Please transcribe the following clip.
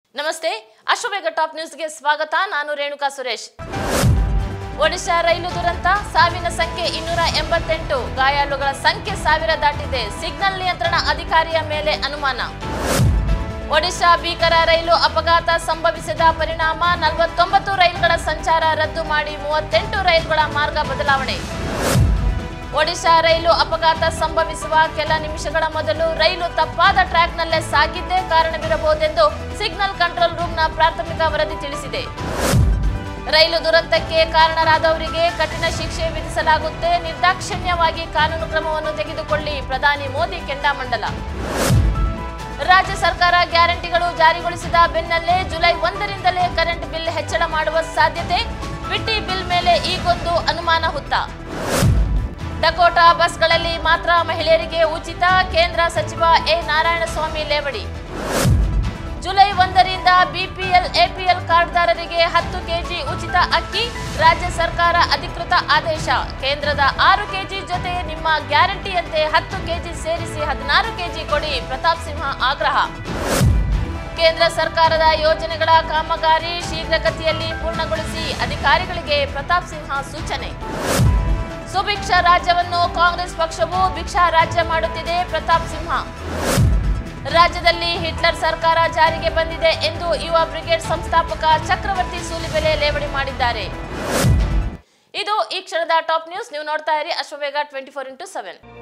ನಮಸ್ತೆ ಅಶ್ವವೇಗ ಟಾಪ್ ನ್ಯೂಸ್ಗೆ ಸ್ವಾಗತ. ನಾನು ರೇಣುಕಾ ಸುರೇಶ್. ಒಡಿಶಾ ರೈಲು ದುರಂತ, ಸಾವಿನ ಸಂಖ್ಯೆ 288, ಗಾಯಾಳುಗಳ ಸಂಖ್ಯೆ 1000 ದಾಟಿದೆ. ಸಿಗ್ನಲ್ ನಿಯಂತ್ರಣ ಅಧಿಕಾರಿಯ ಮೇಲೆ ಅನುಮಾನ. ಒಡಿಶಾ ಭೀಕರ ರೈಲು ಅಪಘಾತ ಸಂಭವಿಸಿದ ಪರಿಣಾಮ 49 ರೈಲುಗಳ ಸಂಚಾರ ರದ್ದು ಮಾಡಿ 38 ರೈಲುಗಳ ಮಾರ್ಗ ಬದಲಾವಣೆ. ಒಡಿಶಾ ರೈಲು ಅಪಘಾತ ಸಂಭವಿಸುವ ಕೆಲ ನಿಮಿಷಗಳ ಮೊದಲು ರೈಲು ತಪ್ಪಾದ ಟ್ರ್ಯಾಕ್ನಲ್ಲೇ ಸಾಗಿದ್ದೇ ಕಾರಣವಿರಬಹುದೆಂದು ಸಿಗ್ನಲ್ ಕಂಟ್ರೋಲ್ ರೂಮ್ನ ಪ್ರಾಥಮಿಕ ವರದಿ ತಿಳಿಸಿದೆ. ರೈಲು ದುರಂತಕ್ಕೆ ಕಾರಣರಾದವರಿಗೆ ಕಠಿಣ ಶಿಕ್ಷೆ ವಿಧಿಸಲಾಗುತ್ತೆ, ನಿರ್ದಾಕ್ಷಿಣ್ಯವಾಗಿ ಕಾನೂನು ಕ್ರಮವನ್ನು ತೆಗೆದುಕೊಳ್ಳಿ, ಪ್ರಧಾನಿ ಮೋದಿ ಕೆಂಡಾಮಂಡಲ. ರಾಜ್ಯ ಸರ್ಕಾರ ಗ್ಯಾರಂಟಿಗಳು ಜಾರಿಗೊಳಿಸಿದ ಬೆನ್ನಲ್ಲೇ ಜುಲೈ 1ರಿಂದಲೇ ಕರೆಂಟ್ ಬಿಲ್ ಹೆಚ್ಚಳ ಮಾಡುವ ಸಾಧ್ಯತೆ. ಬಿಟ್ಟಿ ಬಿಲ್ ಮೇಲೆ ಈಗೊಂದು ಅನುಮಾನ ಹುತ್ತ. ಡಕೋಟಾ ಬಸ್ಗಳಲ್ಲಿ ಮಾತ್ರ ಮಹಿಳೆಯರಿಗೆ ಉಚಿತ, ಕೇಂದ್ರ ಸಚಿವ ಎ ನಾರಾಯಣಸ್ವಾಮಿ ಲೇವಡಿ. ಜುಲೈ 1ರಿಂದ ಬಿಪಿಎಲ್ ಎಪಿಎಲ್ ಕಾರ್ಡ್ದಾರರಿಗೆ 10 ಕೆಜಿ ಉಚಿತ ಅಕ್ಕಿ, ರಾಜ್ಯ ಸರ್ಕಾರ ಅಧಿಕೃತ ಆದೇಶ. ಕೇಂದ್ರದ 6 ಕೆಜಿ ಜೊತೆ ನಿಮ್ಮ ಗ್ಯಾರಂಟಿಯಂತೆ 10 ಕೆಜಿ ಸೇರಿಸಿ 16 ಕೆಜಿ ಕೊಡಿ, ಪ್ರತಾಪ್ ಸಿಂಹ ಆಗ್ರಹ. ಕೇಂದ್ರ ಸರ್ಕಾರದ ಯೋಜನೆಗಳ ಕಾಮಗಾರಿ ಶೀಘ್ರಗತಿಯಲ್ಲಿ ಪೂರ್ಣಗೊಳಿಸಿ, ಅಧಿಕಾರಿಗಳಿಗೆ ಪ್ರತಾಪ್ ಸಿಂಹ ಸೂಚನೆ. ಸುಭಿಕ್ಷ ರಾಜ್ಯವನ್ನು ಕಾಂಗ್ರೆಸ್ ಪಕ್ಷವು ಭಿಕ್ಷಾ ರಾಜ್ಯ ಮಾಡುತ್ತಿದೆ, ಪ್ರತಾಪ್ ಸಿಂಹ. ರಾಜ್ಯದಲ್ಲಿ ಹಿಟ್ಲರ್ ಸರ್ಕಾರ ಜಾರಿಗೆ ಬಂದಿದೆ ಎಂದು ಯುವ ಬ್ರಿಗೇಡ್ ಸಂಸ್ಥಾಪಕ ಚಕ್ರವರ್ತಿ ಸೂಲಿಬೆಲೆ ಲೇವಡಿ ಮಾಡಿದ್ದಾರೆ. ಇದು ಈ ಕ್ಷಣದ ಟಾಪ್ ನ್ಯೂಸ್. ನೀವು ನೋಡ್ತಾ ಇರಿ ಅಶ್ವವೇಗ 24x7.